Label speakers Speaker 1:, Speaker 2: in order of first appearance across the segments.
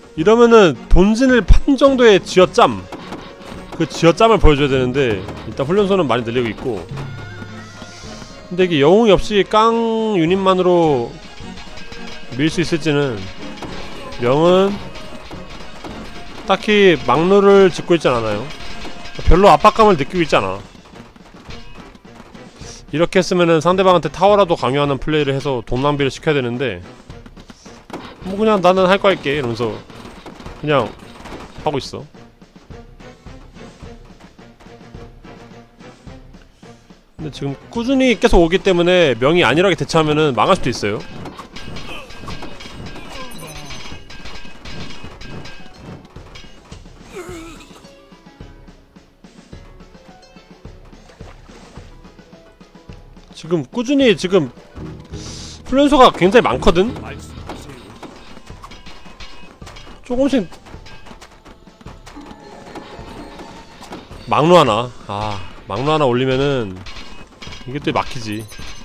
Speaker 1: 이러면은 본진을 판 정도의 쥐어짬, 그 쥐어짬을 보여줘야 되는데 일단 훈련소는 많이 늘리고 있고. 근데 이게 영웅이 없이 깡 유닛만으로 밀 수 있을지는. 명은 딱히 막루를 짓고 있진 않아요. 별로 압박감을 느끼고 있지 않아. 이렇게 했으면은 상대방한테 타워라도 강요하는 플레이를 해서 돈 낭비를 시켜야 되는데, 뭐 그냥 나는 할 거 할게 이러면서 그냥 하고 있어. 근데 지금 꾸준히 계속 오기 때문에 명이 안일하게 대처하면은 망할 수도 있어요. 지금 꾸준히 지금 훈련소가 굉장히 많거든? 조금씩 막루 하나, 막루 하나 올리면은 이게 또 막히지.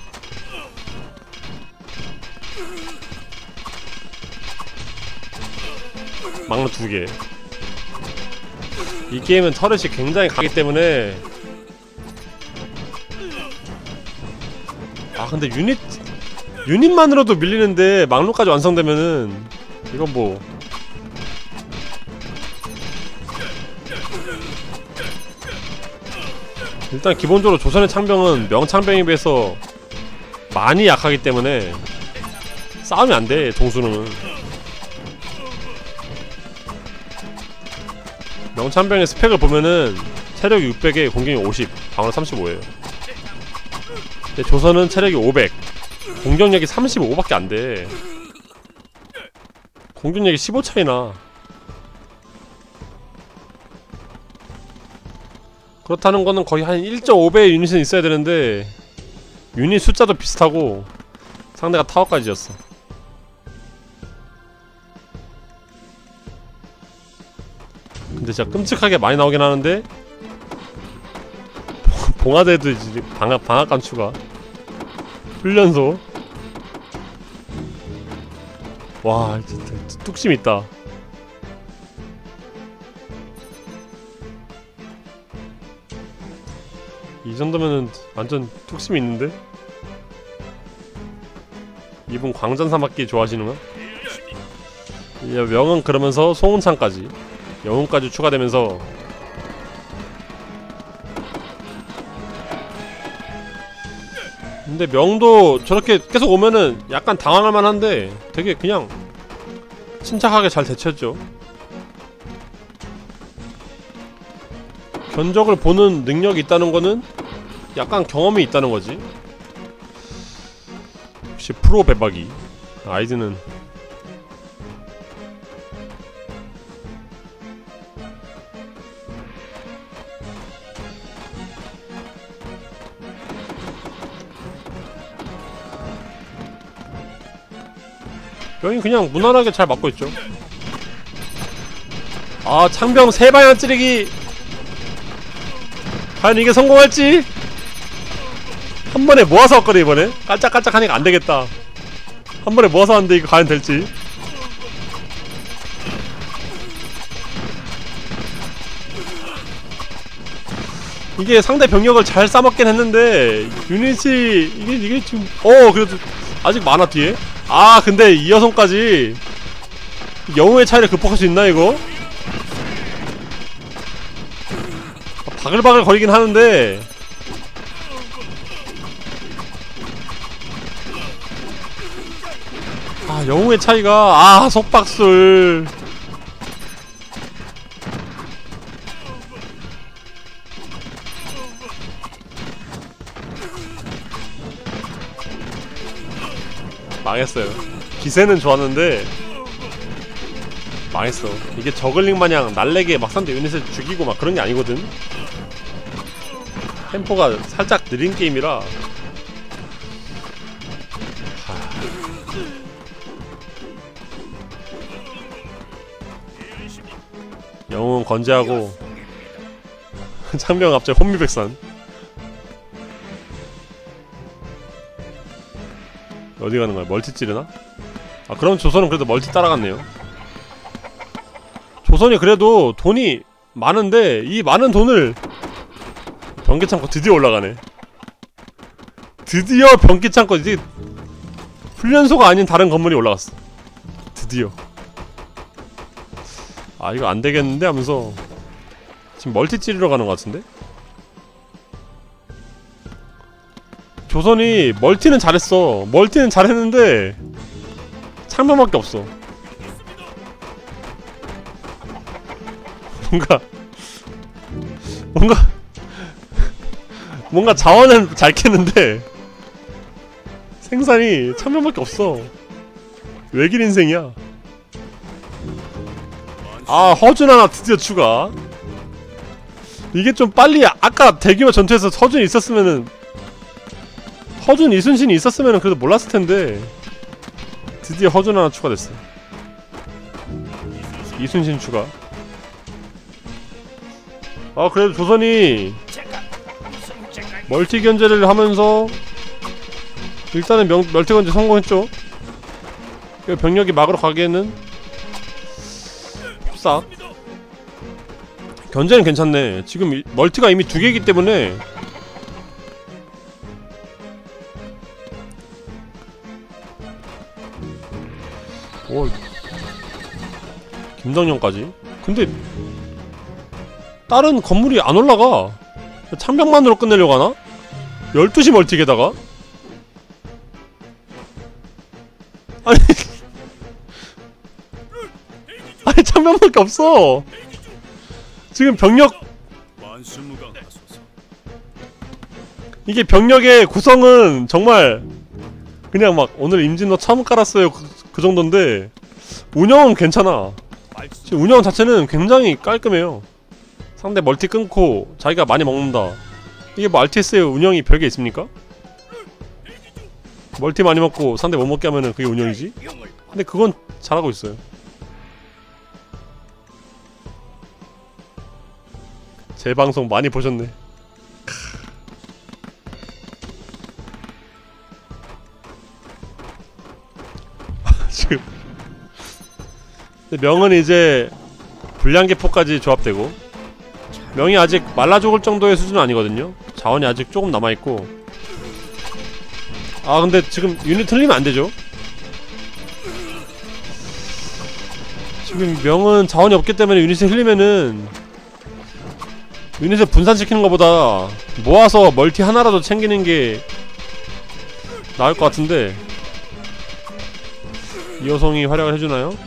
Speaker 1: 막루 2개. 이 게임은 터렛이 굉장히 강하기 때문에. 근데 유닛만으로도 밀리는데 막루까지 완성되면은 이건 뭐 일단 기본적으로 조선의 창병은 명창병에 비해서 많이 약하기 때문에 싸움이 안돼. 동수는 명창병의 스펙을 보면은 체력이 600에 공격이 50, 방어 35에요 근데 조선은 체력이 500, 공격력이 35밖에 안돼. 공격력이 15 차이나. 그렇다는 거는 거의 한 1.5배의 유닛은 있어야 되는데 유닛 숫자도 비슷하고 상대가 타워까지 지었어. 근데 진짜 끔찍하게 많이 나오긴 하는데 봉화대도 이제 방앗간 추가. 훈련소. 와 진짜 뚝심 있다. 이 정도면은 완전 뚝심이 있는데? 이분 광전사막기 좋아하시는가? 명은 그러면서 송은창까지 영웅까지 추가되면서 근데 명도 저렇게 계속 오면은 약간 당황할 만한데 되게 그냥 침착하게 잘 대처했죠. 견적을 보는 능력이 있다는 거는 약간 경험이 있다는 거지. 역시 프로 배박이. 아이드는 병이 그냥 무난하게 잘 맞고 있죠. 창병 3방향 찌르기. 과연 이게 성공할지? 한 번에 모아서 왔거든 이번에. 깔짝깔짝 하니까 안되겠다. 한 번에 모아서 왔는데 이거 과연 될지. 이게 상대 병력을 잘 싸먹긴 했는데 유닛이 이게 지금 그래도 아직 많아 뒤에. 근데 이 여성까지 영웅의 차이를 극복할 수 있나 이거? 바글바글 거리긴 하는데 영웅의 차이가 속박술. 망했어요. 기세는 좋았는데 망했어. 이게 저글링 마냥 날래게 막 상대 유닛을 죽이고 막 그런 게 아니거든. 템포가 살짝 느린 게임이라. 영웅은 건재하고 창병 갑자기 혼미백산. 어디 가는 거야? 멀티 찌르나? 그럼 조선은 그래도 멀티 따라갔네요. 조선이 그래도 돈이 많은데 이 많은 돈을 변기창고 드디어 올라가네. 드디어 변기창고 이제 훈련소가 아닌 다른 건물이 올라갔어. 드디어. 아 이거 안되겠는데 하면서 지금 멀티 찌르러 가는 것 같은데? 조선이 멀티는 잘했어. 멀티는 잘했는데 창병밖에 없어. 뭔가 자원은 잘 캐는데 생산이 창병밖에 없어. 외길 인생이야. 아 허준 하나 드디어 추가. 이게 좀 빨리 아까 대규모 전투에서 허준이 있었으면은 허준 이순신이 있었으면은 그래도 몰랐을텐데 드디어 허준 하나 추가됐어. 이순신 추가. 아 그래도 조선이 멀티 견제를 하면서 일단은 멀티 견제 성공했죠. 병력이 막으러 가기에는 싹 견제는 괜찮네. 지금 멀티가 이미 2개이기 때문에 오 김덕령까지. 근데 다른 건물이 안 올라가. 창병만으로 끝내려고 하나? 12시 멀티게다가? 아니 아니 창병밖에 없어. 지금 병력 이게 병력의 구성은 정말 그냥 막 오늘 임진로 처음 깔았어요 그 정도인데 운영은 괜찮아. 지금 운영 자체는 굉장히 깔끔해요. 상대 멀티 끊고 자기가 많이 먹는다. 이게 뭐 RTS의 운영이 별게 있습니까? 멀티 많이 먹고 상대 못 먹게 하면은 그게 운영이지? 근데 그건 잘하고 있어요. 제 방송 많이 보셨네. 지금 근데 명은 이제 불량계포까지 조합되고 명이 아직 말라 죽을 정도의 수준은 아니거든요. 자원이 아직 조금 남아있고. 아 근데 지금 유닛 틀리면 안되죠. 지금 명은 자원이 없기 때문에 유닛을 흘리면은 유닛을 분산시키는 것보다 모아서 멀티 하나라도 챙기는 게 나을 것 같은데 이호성이 활약을 해주나요?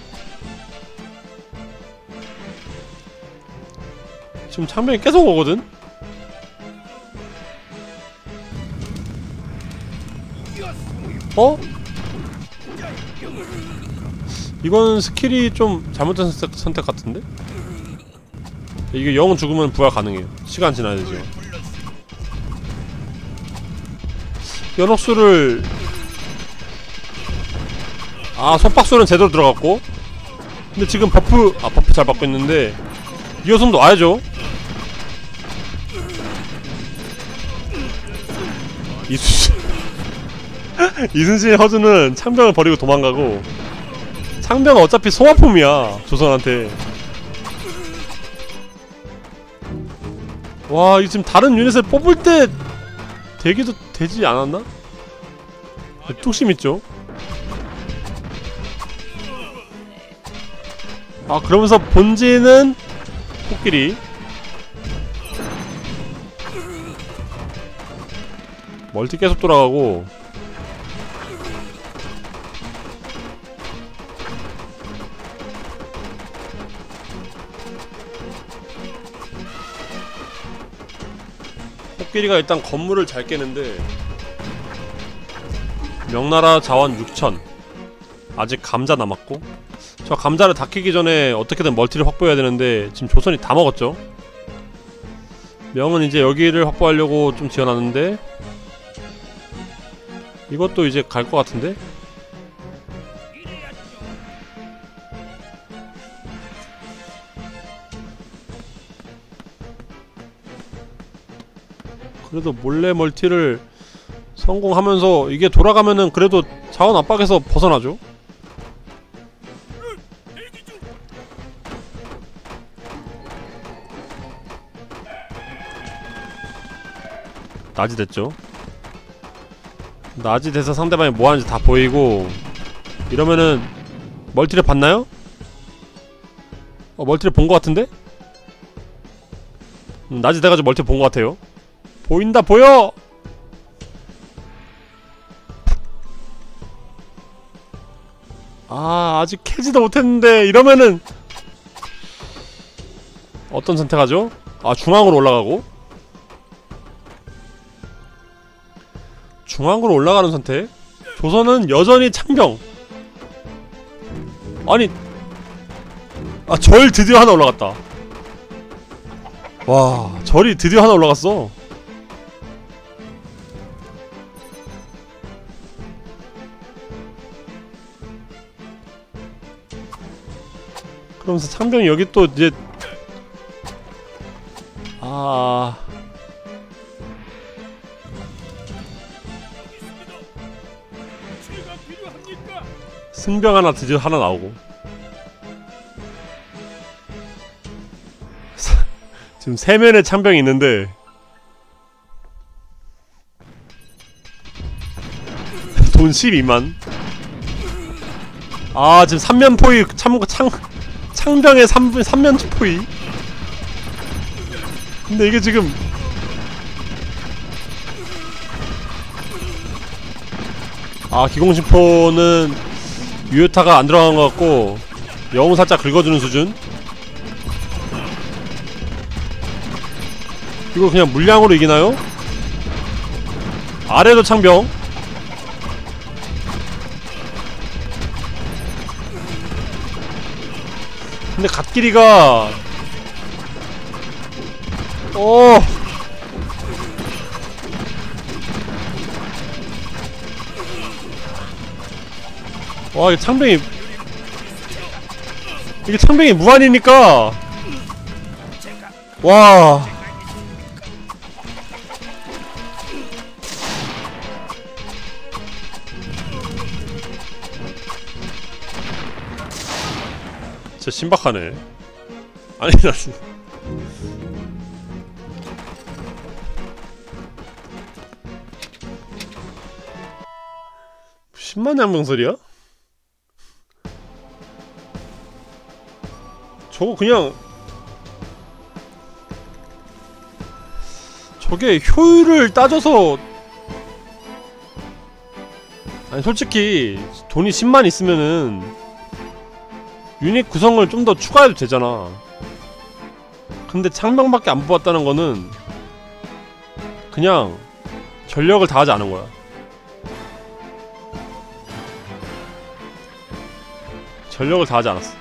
Speaker 1: 지금 창병이 계속 오거든? 어? 이건 스킬이 좀 잘못된 선택 같은데? 이게 영웅 죽으면 부활 가능해요. 시간 지나야 되죠. 연옥수를 아 속박수는 제대로 들어갔고 근데 지금 버프 버프 잘 받고 있는데 이호성도 와야죠. 이순신의 허준은 창병을 버리고 도망가고 창병은 어차피 소화품이야 조선한테. 와 이거 지금 다른 유닛을 뽑을 때 되기도 되지 않았나? 뚝심 있죠? 아 그러면서 본진은 코끼리 멀티 계속 돌아가고 코끼리가 일단 건물을 잘 깨는데 명나라 자원 6000 아직 감자 남았고 저 감자를 다 캐기 전에 어떻게든 멀티를 확보해야 되는데 지금 조선이 다 먹었죠. 명은 이제 여기를 확보하려고 좀 지어놨는데 이것도 이제 갈 것 같은데? 그래도 몰래 멀티를 성공하면서 이게 돌아가면은 그래도 자원 압박에서 벗어나죠? 낮이 됐죠. 낮이 돼서 상대방이 뭐하는지 다 보이고, 이러면은 멀티를 봤나요? 멀티를 본 것 같은데? 낮이 돼가지고 멀티 본 것 같아요. 보인다 보여! 아직 캐지도 못했는데 이러면은 어떤 선택하죠? 중앙으로 올라가고, 중앙으로 올라가는 선택. 조선은 여전히 창병. 아니 절 드디어 하나 올라갔다. 와, 절이 드디어 하나 올라갔어. 그러면서 창병이 여기 또 이제 승병 하나 드디어 하나 나오고. 지금 세면에 창병이 있는데 돈 12만. 지금 3면 포위 창병의 3면 포위. 근데 이게 지금 기공심포는 유효타가 안 들어간 것 같고, 영웅 살짝 긁어주는 수준. 이거 그냥 물량으로 이기나요? 아래도 창병. 근데 갓길이가 와, 이게 창병이 무한이니까. 와, 진짜 신박하네. 아니, 나 10만 양병설이야? 저거 그냥 저게 효율을 따져서, 아니 솔직히 돈이 10만 있으면은 유닛 구성을 좀 더 추가해도 되잖아. 근데 창병밖에 안 뽑았다는 거는 그냥 전력을 다하지 않은 거야. 전력을 다하지 않았어.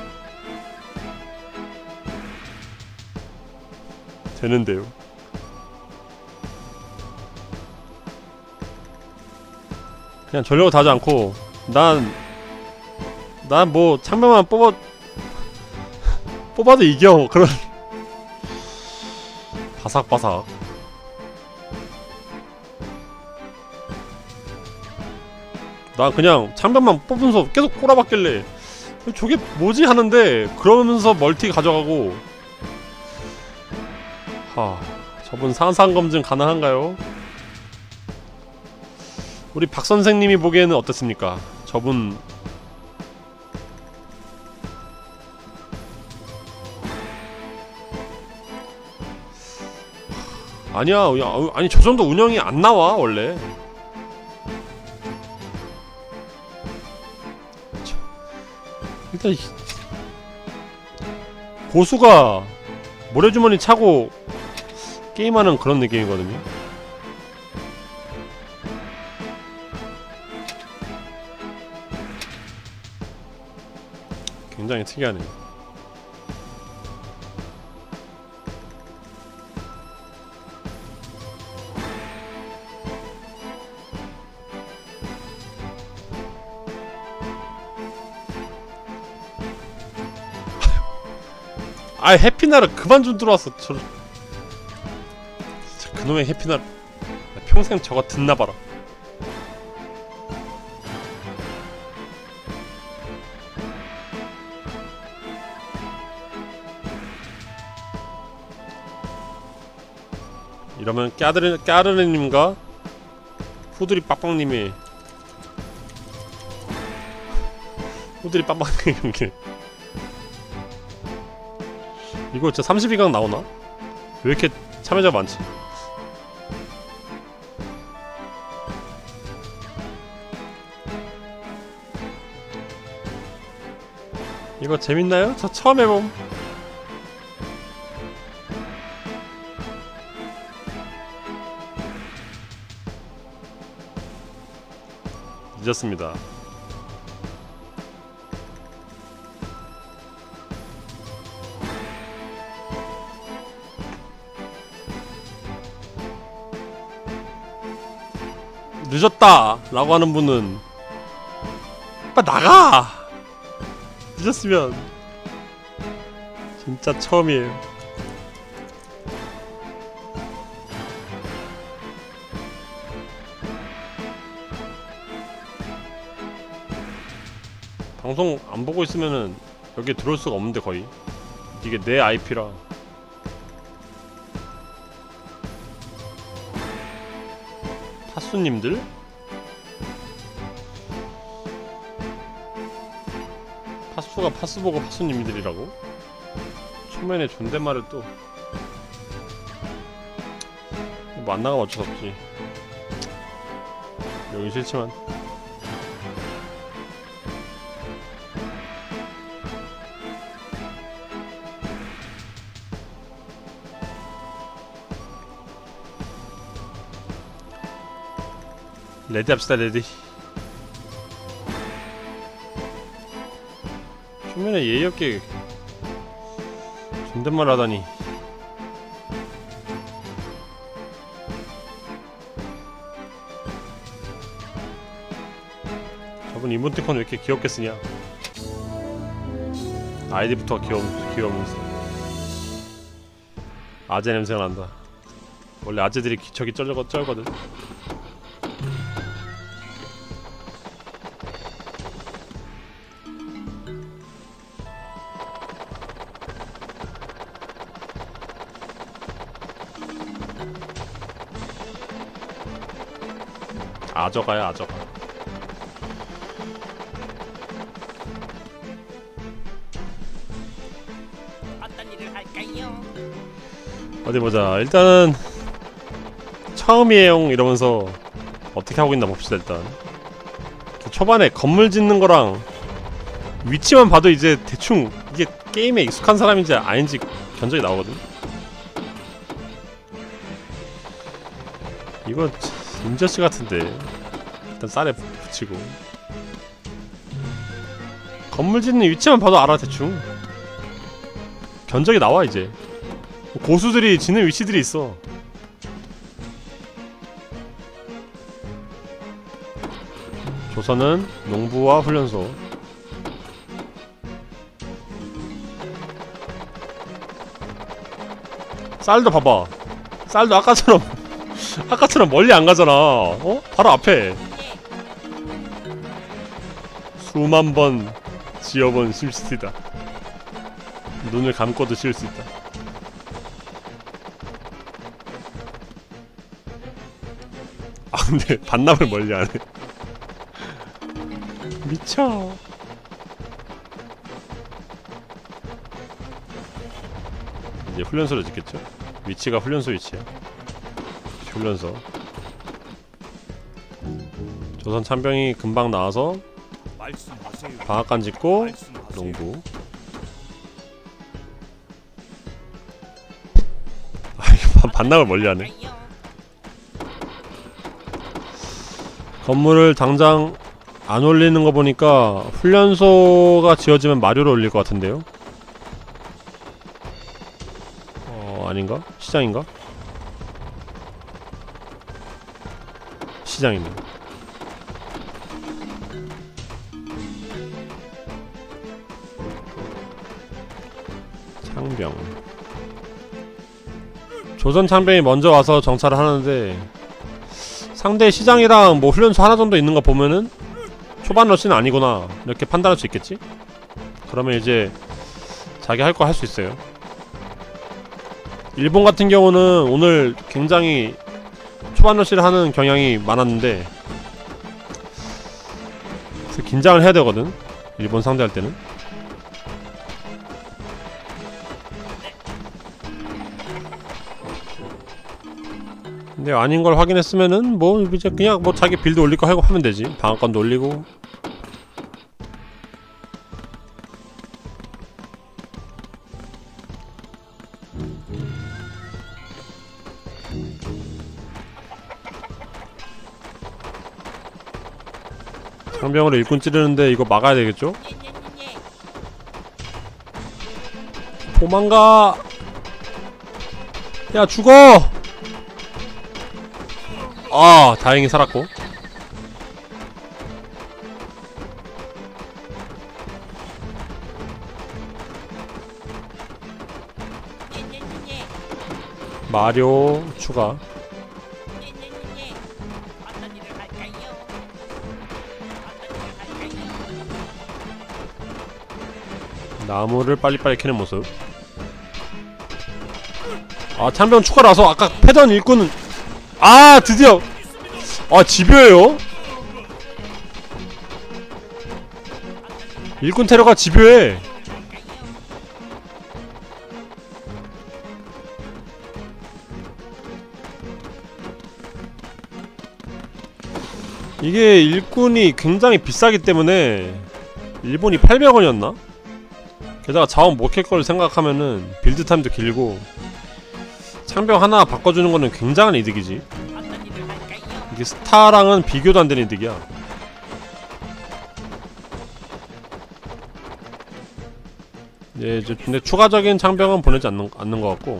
Speaker 1: 되는데요. 그냥 전력을 다하지 않고, 난 뭐 창병만 뽑아도 이겨. 그런 바삭바삭. 나 그냥 창병만 뽑으면서 계속 꼬라박길래 저게 뭐지 하는데, 그러면서 멀티 가져가고. 저분 상상검증 가능한가요? 우리 박선생님이 보기에는 어떻습니까? 저분 아니야. 아니 저 정도 운영이 안 나와 원래. 일단 고수가 모래주머니 차고 게임하는 그런 느낌이거든요. 굉장히 특이하네. 해피나라 그만 좀 들어왔어. 진짜 그놈의 해피나라 평생 저거 듣나봐라. 이러면 까르르님과 후드리 빡빡님이 이거 진짜 32강 나오나? 왜 이렇게 참여자 많지? 이거 재밌나요? 저 처음 해봄. 늦었습니다. 늦었다! 라고 하는 분은 빨리 나가! 늦었으면 진짜 처음이에요. 방송 안 보고 있으면은 여기 들어올 수가 없는데 거의 이게 내 IP라. 파수님들? 파수가 파수보고 파수님들이라고? 초면에 존댓말을 또 뭐 안 나가면 어쩔 수 없지. 여긴 싫지만 레디 합시다. 레디. 초면에 예의 없게 존댓말 하다니. 저분 이모티콘 왜 이렇게 귀엽게 쓰냐. 아이디부터 귀여우면서 아재 냄새가 난다. 원래 아재들이 기척이 쩔거든. 아저가야 아저가.
Speaker 2: 어떤 일을 할까요?
Speaker 1: 어디 보자. 일단은 처음이에요 이러면서 어떻게 하고 있나 봅시다. 일단 초반에 건물 짓는 거랑 위치만 봐도 이제 대충 이게 게임에 익숙한 사람인지 아닌지 견적이 나오거든. 이거 임저씨 같은데. 일단 쌀에 붙이고 건물 짓는 위치만 봐도 알아. 대충 견적이 나와. 이제 고수들이 짓는 위치들이 있어. 조선은 농부와 훈련소. 쌀도 봐봐. 쌀도 아까처럼 멀리 안 가잖아. 어? 바로 앞에. 수만 번 지어본 심시티다. 눈을 감고도 지을 수 있다. 아 근데 반납을 멀리 안 해. 미쳐. 이제 훈련소를 짓겠죠? 위치가 훈련소 위치야. 훈련소. 조선 참병이 금방 나와서 방앗간 짓고 농부. 아 이거 반납을 멀리하네. 건물을 당장 안 올리는 거 보니까 훈련소가 지어지면 마료를 올릴 것 같은데요? 아닌가? 시장인가? 시장이네. 창병. 조선 창병이 먼저 와서 정찰을 하는데 상대 시장이랑 뭐 훈련소 하나 정도 있는 거 보면은 초반 러시는 아니구나 이렇게 판단할 수 있겠지? 그러면 이제 자기 할 거 할 수 있어요. 일본 같은 경우는 오늘 굉장히 초반 러시를 하는 경향이 많았는데 그래서 긴장을 해야 되거든. 일본 상대할 때는. 근데 아닌 걸 확인했으면은 뭐 이제 그냥 뭐 자기 빌드 올릴 거 하고 하면 되지. 방어권도 올리고. 장병으로 일꾼 찌르는데 이거 막아야 되겠죠? 도망가! 야 죽어! 아 다행히 살았고. 마료 추가. 나무를 빨리빨리 캐는 모습. 아 창병 추가라서 아까 패던 일꾼은 아 드디어 아 집요해요? 일꾼 테러가 집요해. 이게 일꾼이 굉장히 비싸기 때문에 일본이 800원이었나? 게다가 자원 못 캘 걸 생각하면은 빌드 타임도 길고 창병 하나 바꿔주는 거는 굉장한 이득이지. 이게 스타랑은 비교도 안 되는 이득이야. 예, 근데 추가적인 창병은 보내지 않는 것 같고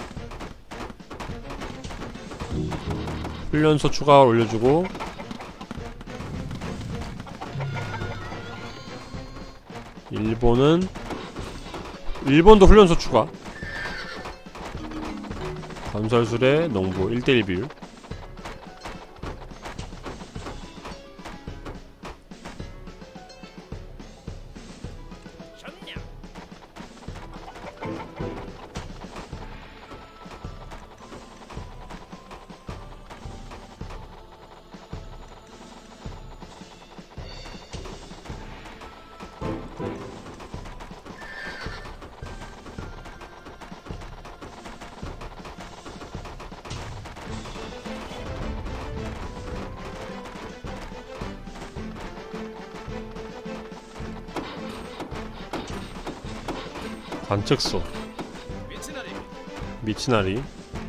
Speaker 1: 훈련소 추가 올려주고 일본도 훈련소 추가. 건설술의 농부 1:1 비율. 관측소 미치나리.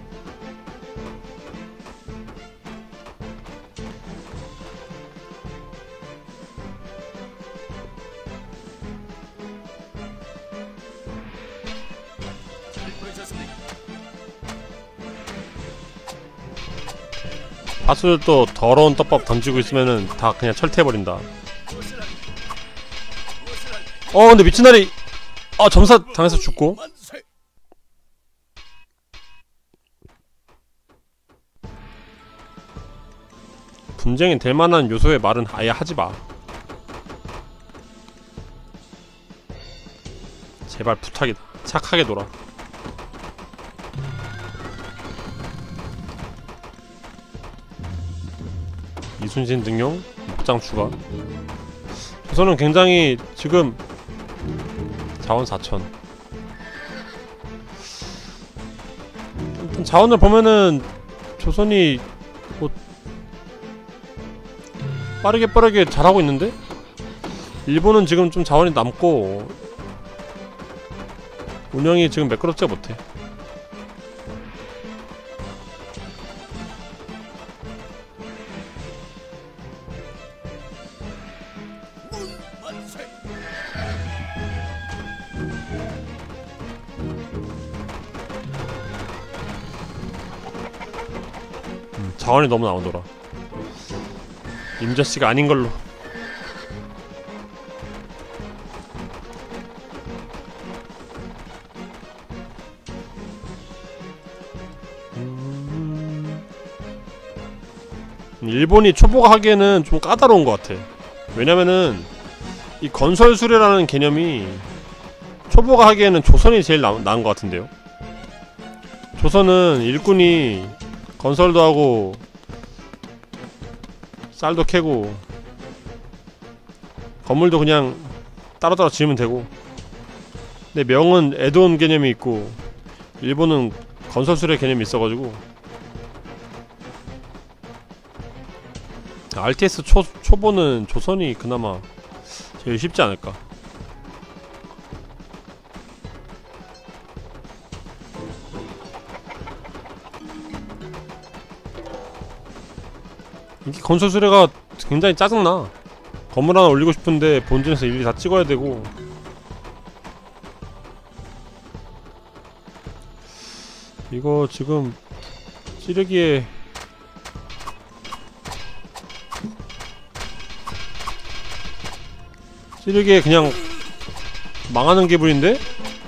Speaker 1: 파수도 더러운 떡밥 던지고 있으면은 다 그냥 철퇴해버린다. 근데 미치나리 점사 당해서 죽고. 분쟁이 될 만한 요소의 말은 아예 하지마. 제발 부탁이다. 착하게 놀아. 이순신 등용 목장 추가. 조선은 굉장히 지금 자원 4,000. 일단 자원을 보면은 조선이 뭐 빠르게 잘하고 있는데 일본은 지금 좀 자원이 남고 운영이 지금 매끄럽지가 못해. 자원이 너무 나오더라. 임자씨가 아닌 걸로. 일본이 초보가 하기에는 좀 까다로운 것 같아. 왜냐면은 이 건설수레라는 개념이 초보가 하기에는 조선이 제일 나은 것 같은데요. 조선은 일꾼이 건설도 하고 쌀도 캐고 건물도 그냥 따로따로 지으면 되고, 근데 명은 애드온 개념이 있고 일본은 건설술의 개념이 있어가지고 RTS 초보는 조선이 그나마 제일 쉽지 않을까. 이게 건설 수레가 굉장히 짜증나. 건물 하나 올리고 싶은데 본진에서 일일이 다 찍어야 되고. 이거 지금 찌르기에 그냥 망하는 기분인데?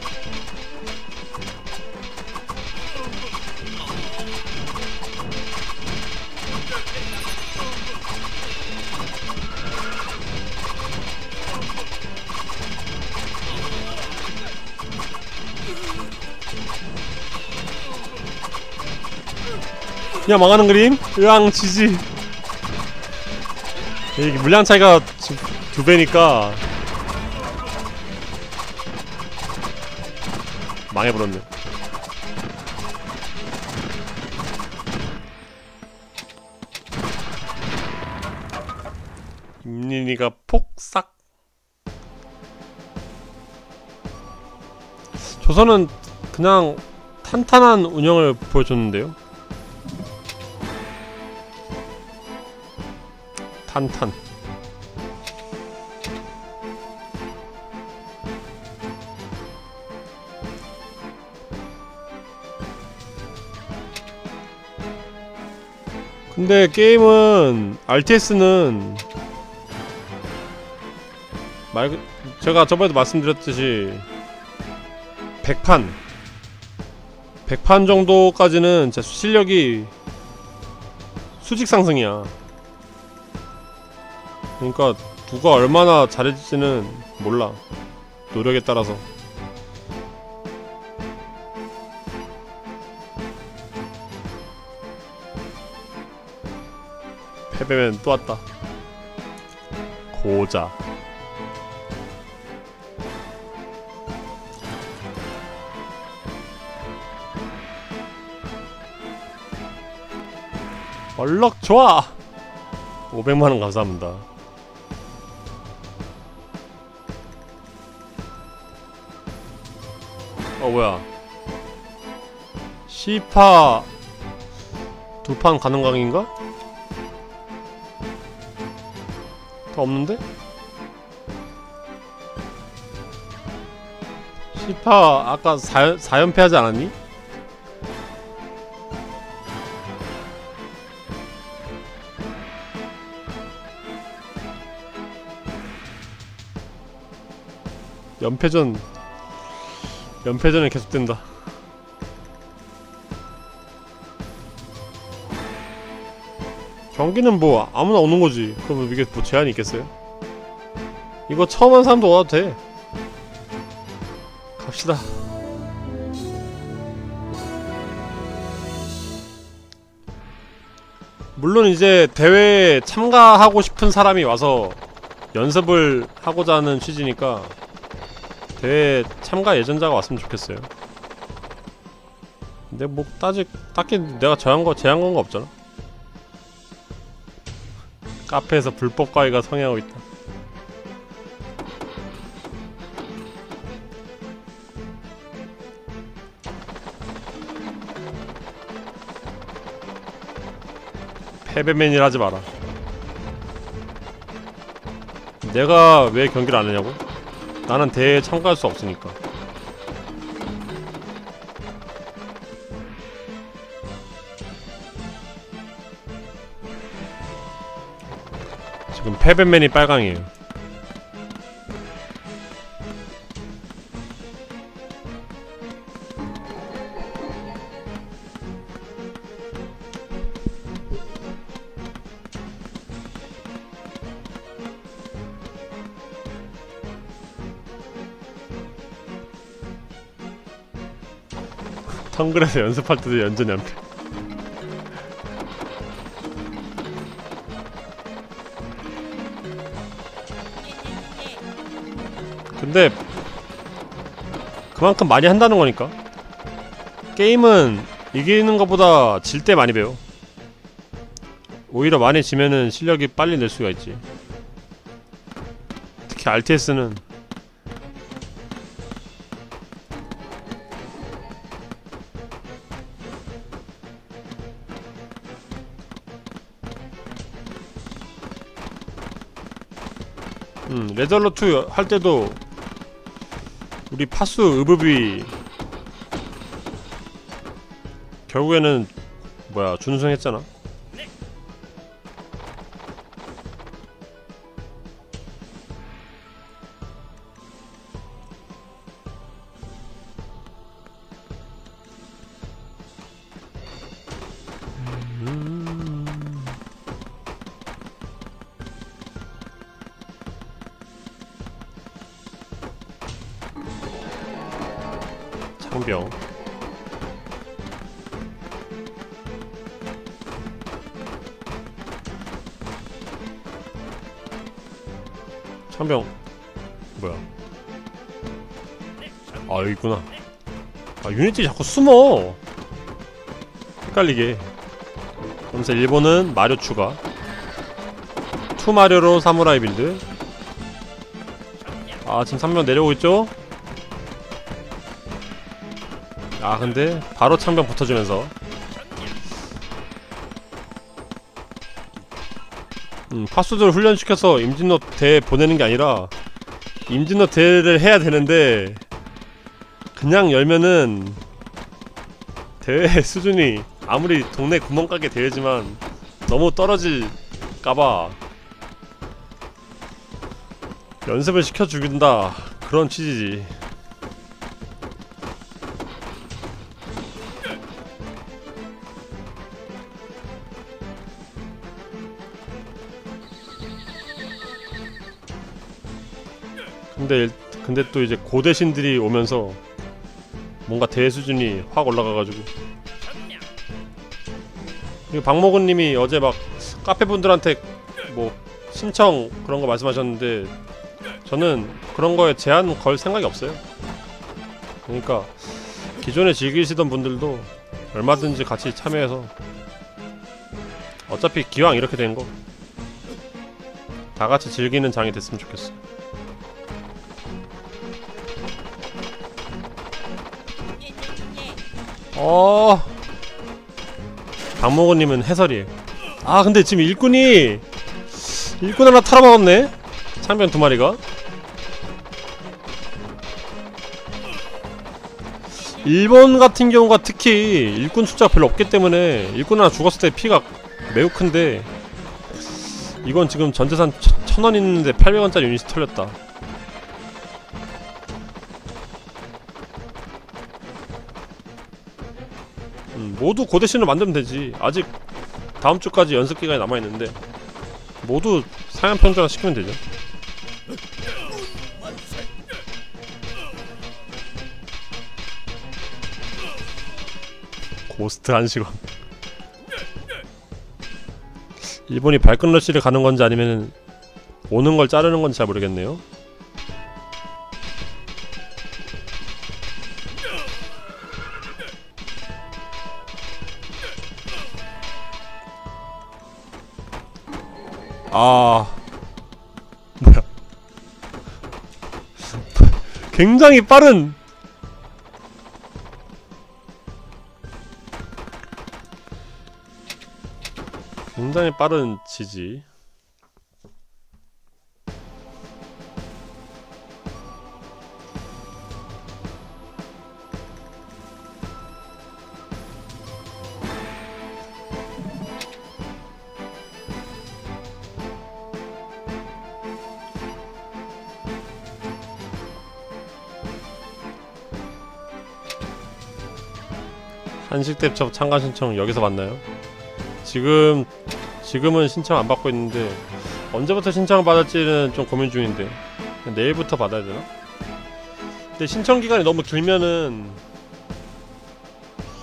Speaker 1: 그냥 망하는 그림? 으앙 지지. 이게 물량 차이가 2배니까 망해버렸네. 임린이가 폭삭. 조선은 그냥 탄탄한 운영을 보여줬는데요. 탄탄. 근데 게임은 RTS는 제가 저번에도 말씀드렸듯이 100판 정도까지는 진짜 실력이 수직 상승이야. 그러니까 누가 얼마나 잘해질지는 몰라. 노력에 따라서. 패배맨 또 왔다. 고자. 얼럭 좋아. 500만원 감사합니다. 뭐야, 시파 2판 가능 강인가? 더 없는데? 시파 아까 4연패 하지 않았니? 연패전은 계속된다. 경기는 뭐 아무나 오는거지. 그럼 이게 뭐 제한이 있겠어요? 이거 처음 한 사람도 와도 돼. 갑시다. 물론 이제 대회에 참가하고 싶은 사람이 와서 연습을 하고자 하는 취지니까 대회 참가 예전자가 왔으면 좋겠어요. 근데 뭐 딱히 내가 제한 건 거 없잖아. 카페에서 불법 과외가 성행하고 있다. 패배맨이라 하지 마라. 내가 왜 경기를 안 하냐고? 나는 대회에 참가할 수 없으니까. 지금 패배맨이 빨강이에요. 정글에서 연습할 때도 연전 연패. 근데 그만큼 많이 한다는 거니까. 게임은 이기는 것보다 질 때 많이 배워. 오히려 많이 지면은 실력이 빨리 늘 수가 있지. 특히 RTS는 레드얼러2 할 때도 우리 파수 의붓이 결국에는 뭐야 준우승했잖아. 창병. 창병 뭐야? 아 여기 있구나. 아 유니티 자꾸 숨어. 헷갈리게. 그러면서 일본은 마료 추가. 투마료로 사무라이 빌드. 아 지금 3명 내려오고 있죠? 아 근데 바로 창병 붙어주면서 파수들 훈련시켜서 임진로 대회 보내는 게 아니라 임진로 대회를 해야 되는데 그냥 열면은 대회 수준이 아무리 동네 구멍가게 대회지만 너무 떨어질까봐 연습을 시켜주긴다 그런 취지지. 근데 또 이제 고대신들이 오면서 뭔가 대회 수준이 확 올라가가지고. 그리고 박모근님이 어제 막 카페분들한테 뭐 신청 그런 거 말씀하셨는데 저는 그런 거에 제한 걸 생각이 없어요. 그러니까 기존에 즐기시던 분들도 얼마든지 같이 참여해서 어차피 기왕 이렇게 된 거 다 같이 즐기는 장이 됐으면 좋겠어. 박모건님은 해설이에요. 아 근데 지금 일꾼 하나 털어먹었네? 창병 2마리가? 일본 같은 경우가 특히 일꾼 숫자가 별로 없기 때문에 일꾼 하나 죽었을 때 피가 매우 큰데 이건 지금 전재산 1000원 있는데 800원짜리 유닛이 털렸다. 모두 고대신을 만들면 되지. 아직 다음주까지 연습기간이 남아있는데 모두 상향 평준화 시키면 되죠. 고스트 한시간. 일본이 발끈 러시를 가는 건지 아니면 오는 걸 자르는 건지 잘 모르겠네요. 아 뭐야 굉장히 빠른 지지. 한식대첩 참가 신청 여기서 받나요? 지금은 신청 안 받고 있는데 언제부터 신청을 받을지는 좀 고민 중인데 내일부터 받아야 되나? 근데 신청 기간이 너무 길면은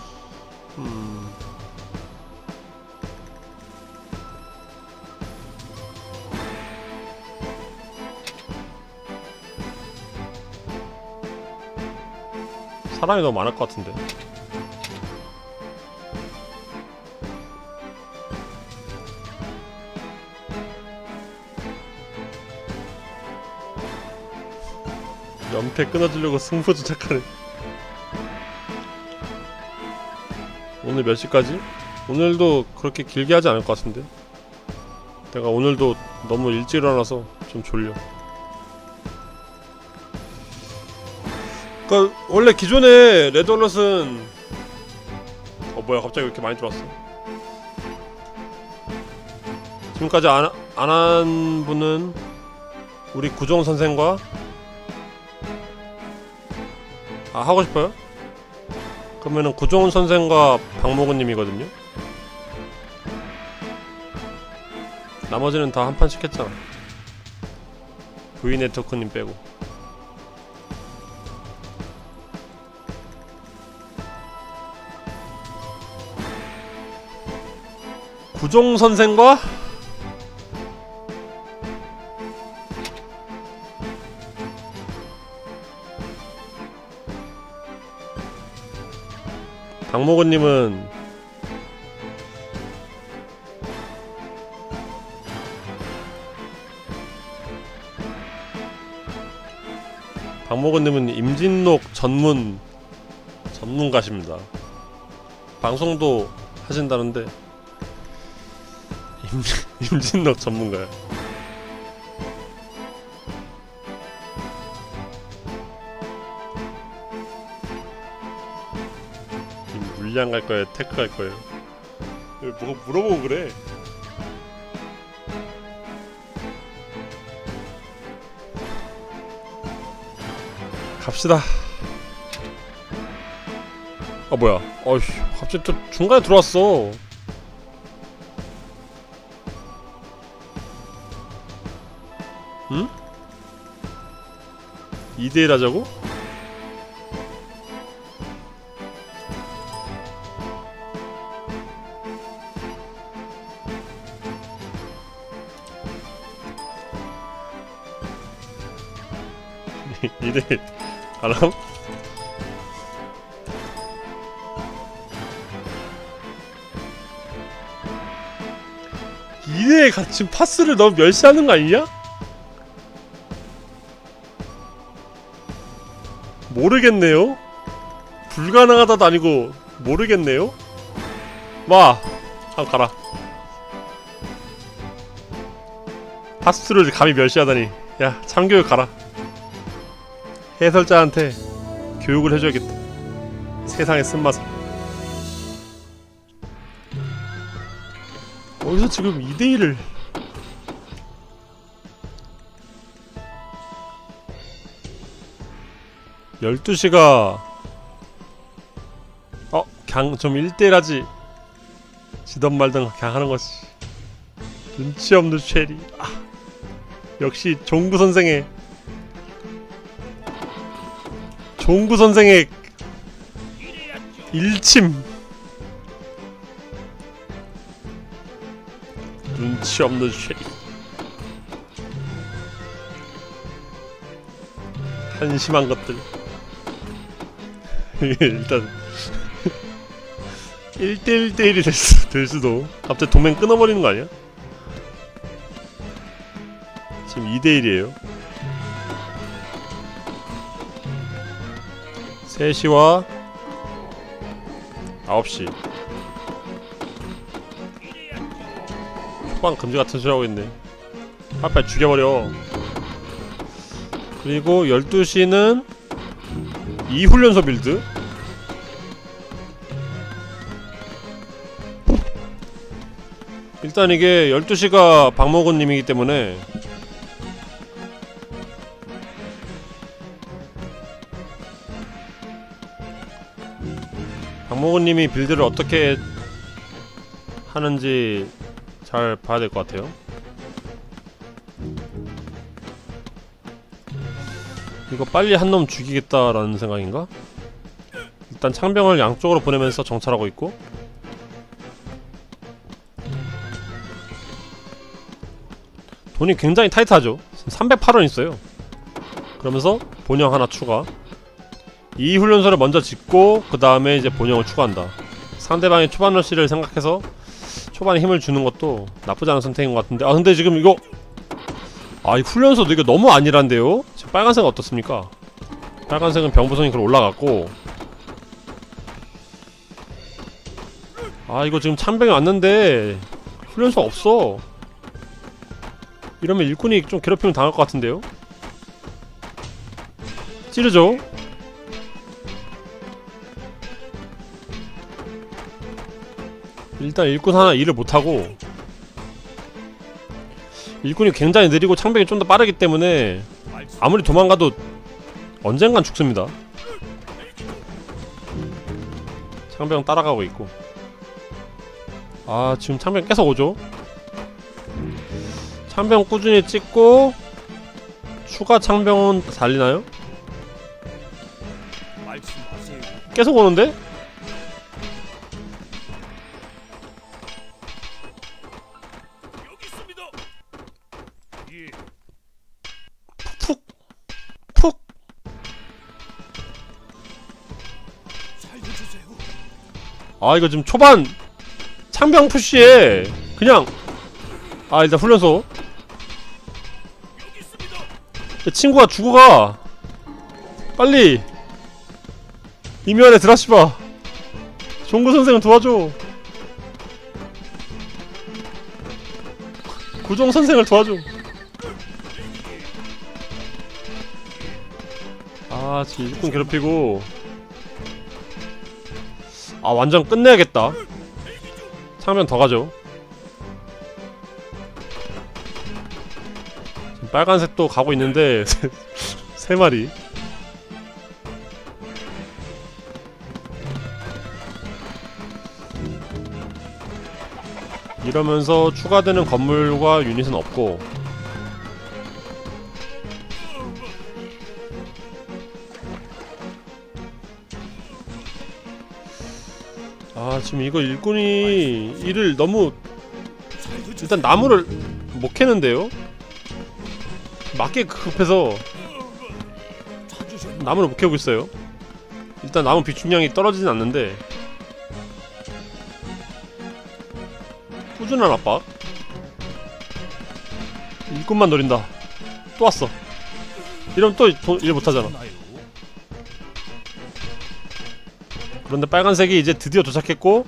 Speaker 1: 사람이 너무 많을 것 같은데. 연패 끊어주려고 승부 조작하네. 오늘 몇 시까지? 오늘도 그렇게 길게 하지 않을 것 같은데. 내가 오늘도 너무 일찍 일어나서 좀 졸려. 그니까 원래 기존에 레드얼럿은 뭐야 갑자기 왜 이렇게 많이 들어왔어. 지금까지 안 한 분은 우리 구종 선생과 하고 싶어요? 그러면은 구종훈 선생과 박모근님이거든요? 나머지는 다 한 판씩 했잖아. V네트워크님 빼고. 구종 선생과 박모근님은 박모근님은 임진록 전문가십니다. 방송도 하신다는데 임진록 전문가야. 물량 갈 거예요? 테크 갈 거예요? 왜 뭐가 물어보고 그래? 갑시다. 아 뭐야? 어이씨, 갑자기 또 중간에 들어왔어. 응? 2대1 하자고? 이대 가람? 이대 같이 파스를 너무 멸시하는 거 아니냐? 모르겠네요? 불가능하다도 아니고 모르겠네요? 마! 한번 가라. 파스를 감히 멸시하다니. 야, 참교육 가라. 해설자한테 교육을 해줘야겠다. 세상의 쓴맛을. 어디서 지금 2대1을 12시가 그냥 좀 1대1 하지. 지던 말던 그냥 하는 거지. 눈치 없는 쉐리. 역시 종구 선생의 일침. 눈치 없는 쉐리. 한심한 것들. 일단 1대1대1이 될 수도. 갑자기 도맹 끊어버리는 거 아니야? 지금 2대1이에요 3시와 9시. 초반 금지 같은 소리 하고 있네. 빨리 죽여버려. 그리고 12시는 2훈련소 빌드. 일단 이게 12시가 박모근님이기 때문에 박모근님이 빌드를 어떻게 하는지 잘 봐야 될 것 같아요. 이거 빨리 한 놈 죽이겠다라는 생각인가? 일단 창병을 양쪽으로 보내면서 정찰하고 있고, 돈이 굉장히 타이트하죠. 308원 있어요. 그러면서 본영 하나 추가. 이 훈련소를 먼저 짓고 그 다음에 이제 본영을 추가한다. 상대방의 초반 러시를 생각해서 초반에 힘을 주는 것도 나쁘지 않은 선택인 것 같은데. 아 근데 지금 이거 이 훈련소도 이거 너무 안일한데요? 지금 빨간색은 어떻습니까? 빨간색은 병부성이 그걸 올라갔고, 이거 지금 창병이 왔는데 훈련소가 없어. 이러면 일꾼이 좀 괴롭히면 당할 것 같은데요? 찌르죠? 일단 일꾼 하나 일을 못하고, 일꾼이 굉장히 느리고 창병이 좀 더 빠르기 때문에 아무리 도망가도 언젠간 죽습니다. 창병 따라가고 있고. 지금 창병 계속 오죠? 창병 꾸준히 찍고 추가 창병은 달리나요? 계속 오는데? 푹! 푹! 이거 지금 초반 창병 푸시에 그냥 일단 훈련소 친구가 죽어가. 빨리 이면에 드라시바 종구 선생을 도와줘. 구종 선생을 도와줘. 지금 일꾼 괴롭히고. 완전 끝내야겠다. 창면 더 가죠. 지금 빨간색도 가고 있는데 3마리. 이러면서 추가되는 건물과 유닛은 없고, 지금 이거 일꾼이 일을 너무 일단 나무를 못 캐는데요? 맞게 급해서 나무를 못 캐고 있어요. 일단 나무 비축량이 떨어지진 않는데 꾸준한 압박. 일꾼만 노린다. 또 왔어. 이러면 또 일 못하잖아. 그런데 빨간색이 이제 드디어 도착했고,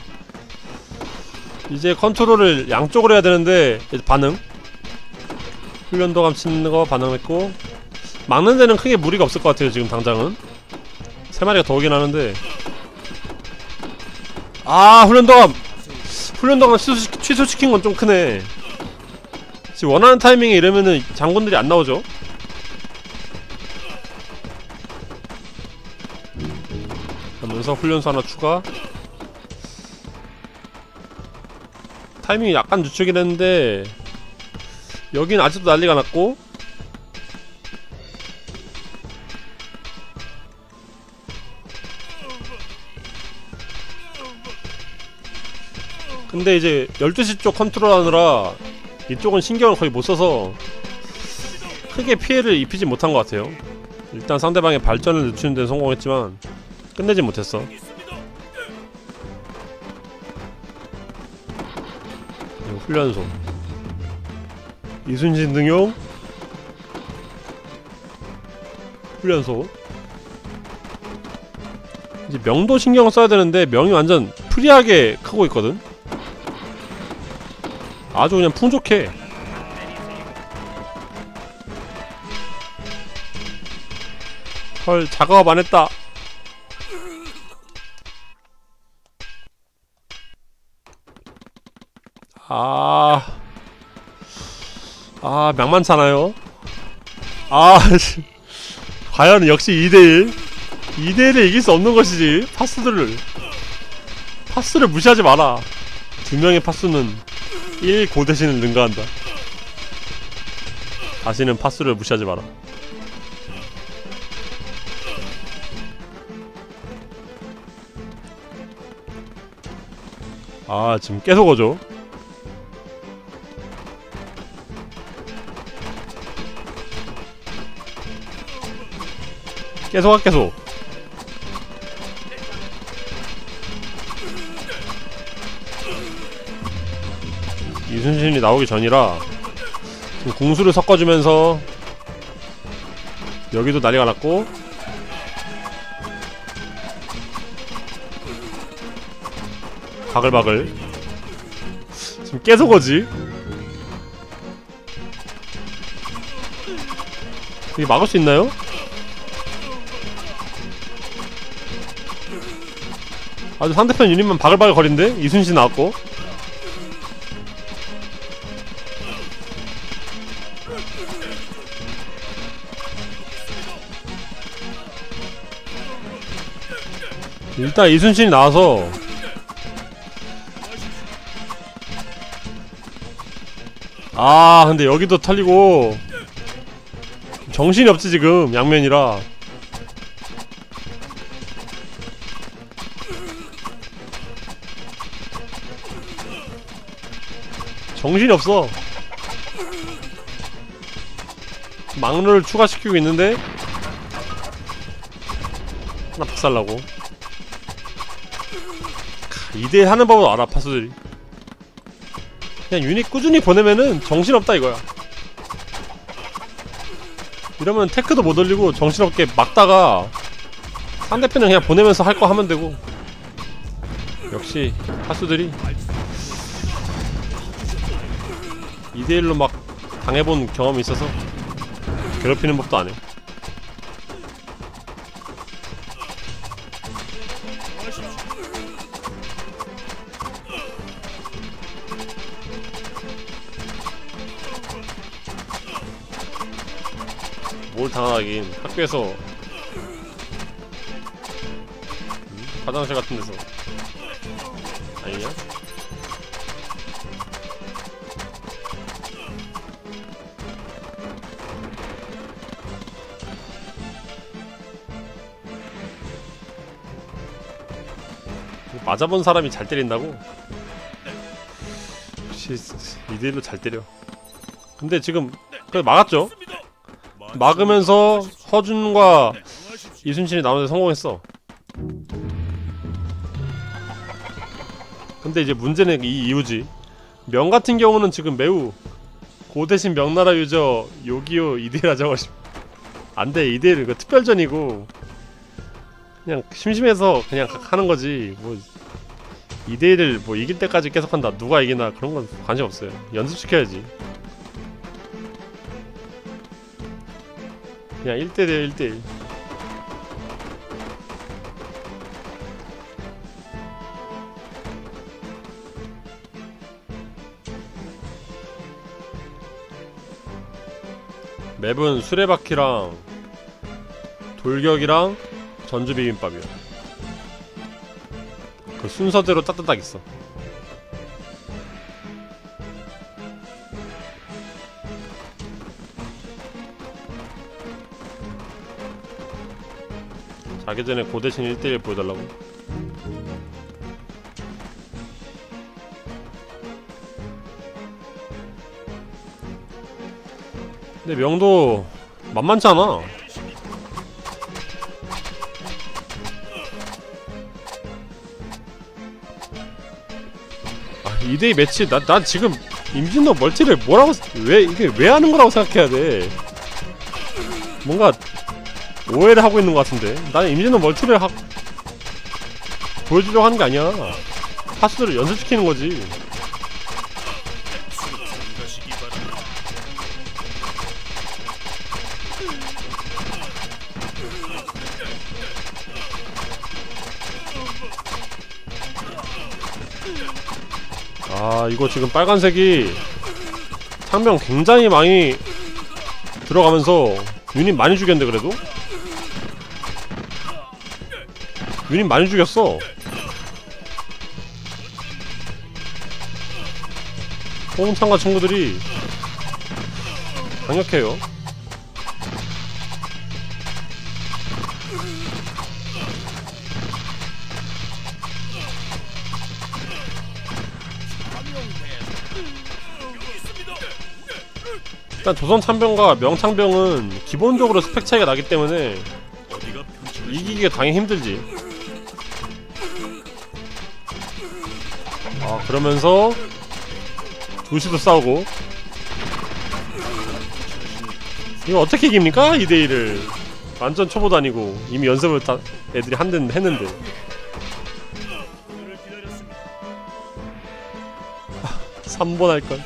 Speaker 1: 이제 컨트롤을 양쪽으로 해야 되는데 이제 반응. 훈련도감 치는 거 반응했고, 막는 데는 크게 무리가 없을 것 같아요. 지금 당장은 3마리가 더 오긴 하는데. 훈련도감 취소시킨 건 좀 크네. 지금 원하는 타이밍에 이러면은 장군들이 안 나오죠. 그러면서 훈련소 하나 추가. 타이밍이 약간 늦추긴 했는데 여긴 아직도 난리가 났고, 근데 이제 12시 쪽 컨트롤하느라 이쪽은 신경을 거의 못써서 크게 피해를 입히지 못한 것 같아요. 일단 상대방의 발전을 늦추는 데는 성공했지만 끝내지 못했어. 훈련소 이순신 등용 훈련소. 이제 명도 신경을 써야 되는데 명이 완전 프리하게 크고 있거든. 아주 그냥 풍족해. 헐, 작업 안 했다. 명만찮아요. 과연 역시 2대1 2대1에 이길 수 없는 것이지. 파스를 무시하지 마라. 2명의 파수는 1 고대신을 능가한다. 다시는 파수를 무시하지 마라. 지금 계속 오죠. 계속. 이순신이 나오기 전이라 지금 궁수를 섞어주면서 여기도 난리가 났고, 바글바글 지금 계속 오지? 이게 막을 수 있나요? 아주 상대편 유닛만 바글바글 거린데? 이순신 나왔고, 일단 이순신이 나와서 근데 여기도 털리고 정신이 없지 지금 양면이라. 정신이 없어. 막루를 추가시키고 있는데 하나 박살나고. 2대1 하는 법을 알아 파수들이. 그냥 유닛 꾸준히 보내면은 정신없다 이거야. 이러면 테크도 못 올리고 정신없게 막다가 상대편은 그냥 보내면서 할 거 하면 되고. 역시 파수들이 2대1로 막 당해본 경험이 있어서 괴롭히는 법도 안 해. 뭘 당하긴. 학교에서 화장실 같은 데서 아니냐? 맞아본 사람이 잘 때린다고? 역시 2대1로 잘 때려. 근데 지금 그래 막았죠? 막으면서 허준과 이순신이 나오는데 성공했어. 근데 이제 문제는 이 이유지. 명 같은 경우는 지금 매우 고대신 명나라 유저 요기요 2대1 하자고 안돼. 2대1 이거 특별전이고 그냥 심심해서 그냥 하는거지. 뭐 2대1을 뭐 이길 때까지 계속한다, 누가 이기나 그런 건 관심 없어요. 연습시켜야지. 그냥 1대1 1대1. 맵은 수레바퀴랑 돌격이랑 전주비빔밥이야. 그 순서대로 따뜻딱 있어. 자기 전에 고대신 1대1 보여달라고? 근데 명도 만만치 않아. 2대2 매치. 난 지금 임진도 멀티를 뭐라고, 이게 왜 하는 거라고 생각해야 돼. 뭔가 오해를 하고 있는 것 같은데. 나는 임진도 멀티를 보여주려고 하는 게 아니야. 파수들을 연습시키는 거지. 이거 지금 빨간색이 상병 굉장히 많이 들어가면서 유닛 많이 죽였는데. 그래도 유닛 많이 죽였어. 홍창과 친구들이 강력해요. 일단 조선 참병과 명창병은 기본적으로 스펙 차이가 나기 때문에 이기기가 당연히 힘들지. 그러면서 2시도 싸우고. 이거 어떻게 이깁니까? 2대1을 완전 초보도 아니고 이미 연습을 다 애들이 했는데. 3번 할걸.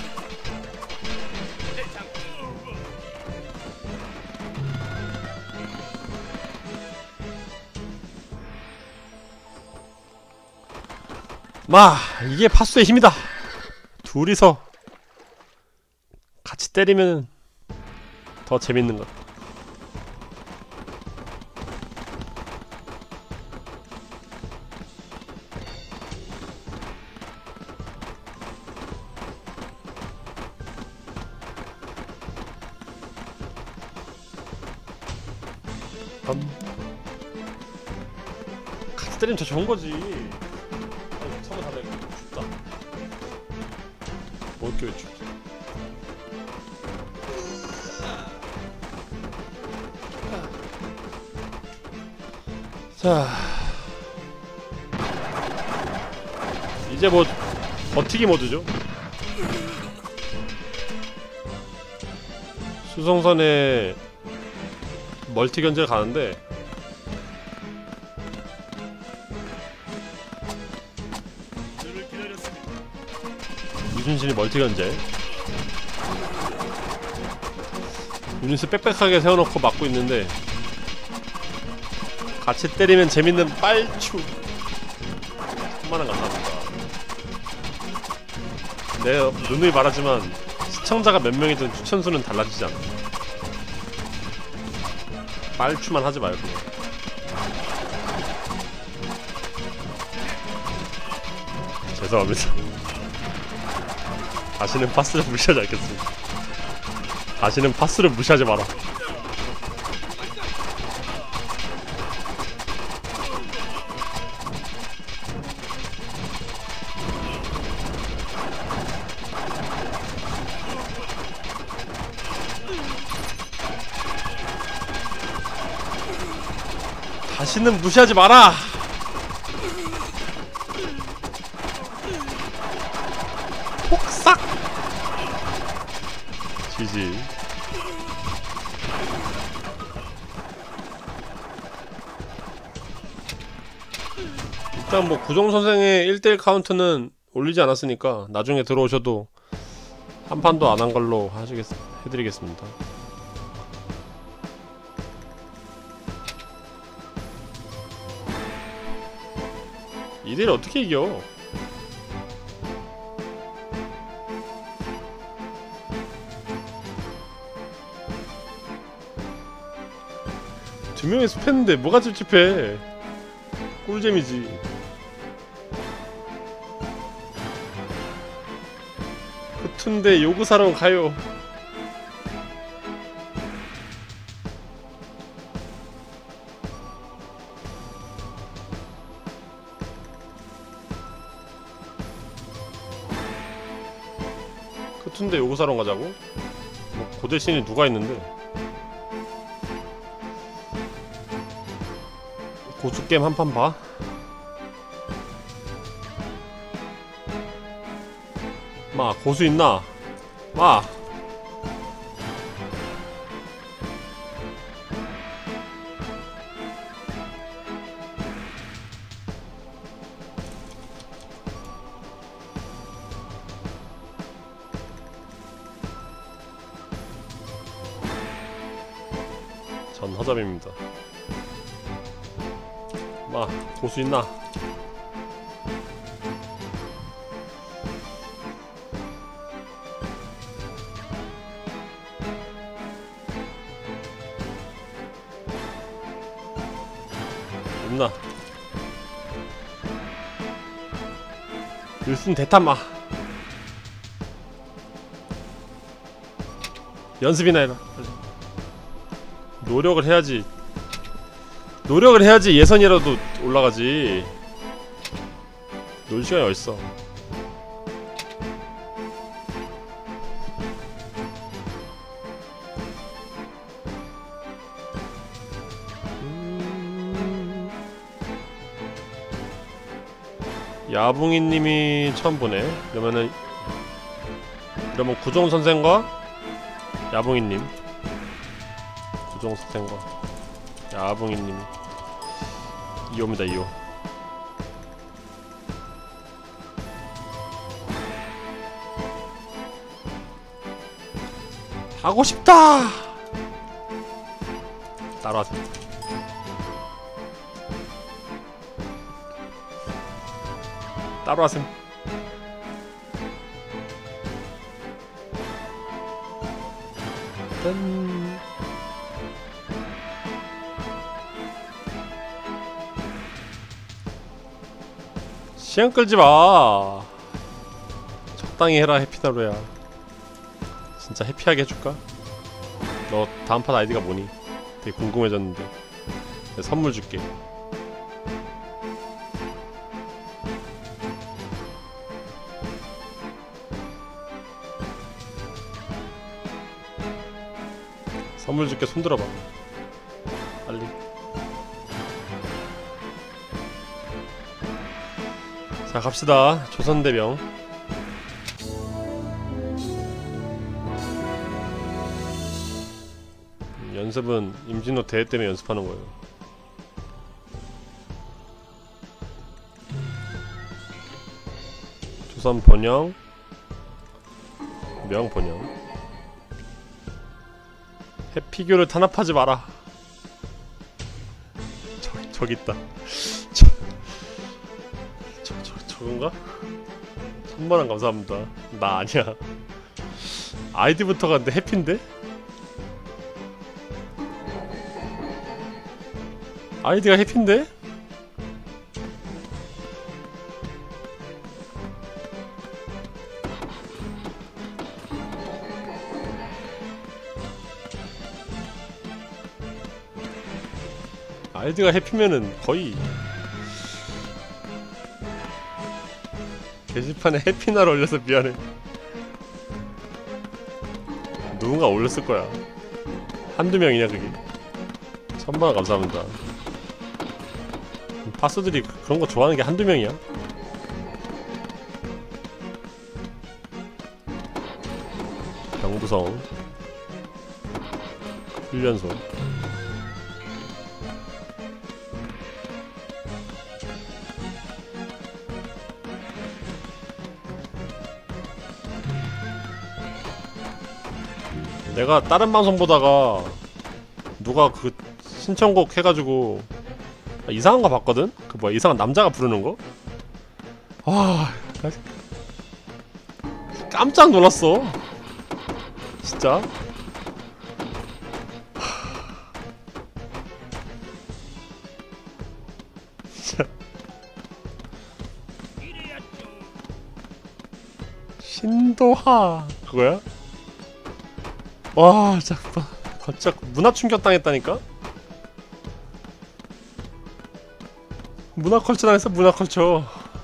Speaker 1: 마, 이게 파수의 힘이다. 둘이서 같이 때리면 더 재밌는 것. 같이 때리면 더 좋은 거지. 서로 다 내가 춥다. 뭘 이렇게 춥지? 자, 이제 뭐 버티기 모드죠. 수송선에 멀티 견제가 가는데 유준신이 멀티 견제. 유닛을 빽빽하게 세워놓고 막고 있는데 같이 때리면 재밌는 빨추. 천만원 감사합니다. 내가 누누이 말하지만 시청자가 몇 명이든 추천수는 달라지지 않아. 빨추만 하지 말고. 죄송합니다. 다시는 파스를 무시하지 않겠습니다. 다시는 파스를 무시하지 마라. 다시는 무시하지 마라! 폭삭! 지지. 일단 뭐 구종선생의 1대1 카운트는 올리지 않았으니까 나중에 들어오셔도 한 판도 안 한 걸로 해드리겠습니다. 이들 어떻게 이겨? 두 명이 습했는데 뭐가 찝찝해? 꿀잼이지. 그툰데 요구 사러 가요. 그툰데 요구 사러 가자고? 뭐 고대신이 누가 있는데? 고수게임 한 판 봐? 마, 고수 있나? 마! 전 허접입니다. 마, 고수 있나? 없나? 일순 대타마. 연습이나 해라. 노력을 해야지. 노력을 해야지 예선이라도 올라가지. 놀 시간이 어딨어. 야붕이님이 처음 보네. 그러면은 그러면 구종선생과 야봉이님, 구종선생과 야봉이님 2호입니다. 2호. 하고 싶다. 따라하세요. 따라하세요. 짠. 시간 끌지 마. 적당히 해라 해피나루야. 진짜 해피하게 해줄까? 너 다음 판 아이디가 뭐니? 되게 궁금해졌는데. 내가 선물 줄게. 선물 줄게. 손들어봐. 빨리. 자, 갑시다. 조선대병. 연습은 임진호 대회 때문에 연습하는 거예요. 조선 번영, 명 번영. 해피교를 탄압하지 마라. 저기 있다. 저건가? 1000만원 감사합니다. 나 아니야. 아이디부터가 근데 해피인데? 아이디가 해피인데? 아이디가 해피면은 거의 게시판에 해피나를 올려서 미안해. 누군가 올렸을 거야. 한두 명이냐 그게. 1000만원 감사합니다. 파스들이 그런 거 좋아하는 게 한두 명이야? 병부성 훈련소. 내가 다른 방송 보다가 누가 그 신청곡 해가지고 이상한 거 봤거든? 그 뭐야 이상한 남자가 부르는 거? 와 깜짝 놀랐어 진짜. 신도하 그거야? 와 진짜 진짜 문화 충격 당했다니까? 문화 컬처 당했어. 문화 컬처.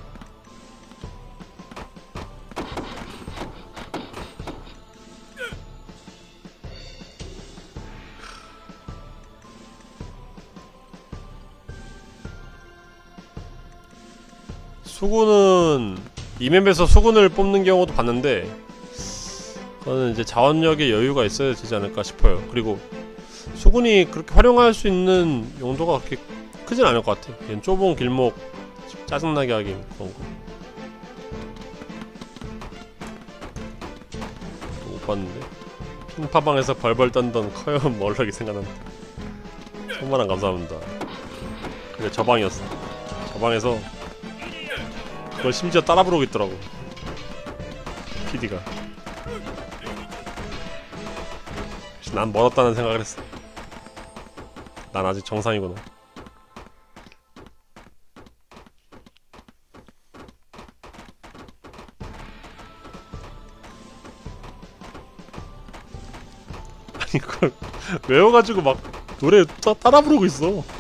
Speaker 1: 수군은 이맵에서 수군을 뽑는 경우도 봤는데 그거는 이제 자원력에 여유가 있어야 되지 않을까 싶어요. 그리고 수군이 그렇게 활용할 수 있는 용도가 그렇게 크진 않을 것 같아. 그냥 좁은 길목 짜증나게 하긴 그런 거. 또 못 봤는데. 핑파방에서 벌벌 떨던 커요운 멀럭이 생각난다. 1000만원 감사합니다. 그게 저 방이었어. 저 방에서 그걸 심지어 따라 부르고 있더라고. PD가. 난 멀었다는 생각을 했어. 난 아직 정상이구나. 아니 그걸 외워가지고 막 노래 따라 부르고 있어.